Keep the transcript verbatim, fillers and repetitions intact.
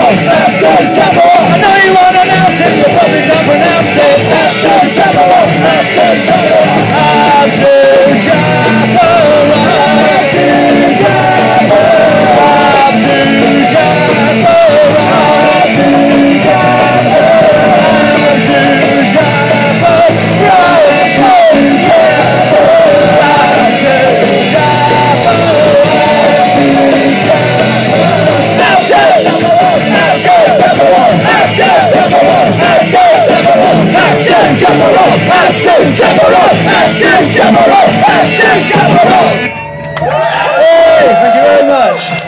I know you won't announce it, you probably don't pronounce it. Abdul Jabbar, Abdul Jabbar, Abdul Jabbar, Abdul Jabbar, Abdul Jabbar, Abdul Jabbar, Abdul Jabbar, Abdul Hey, thank you very much.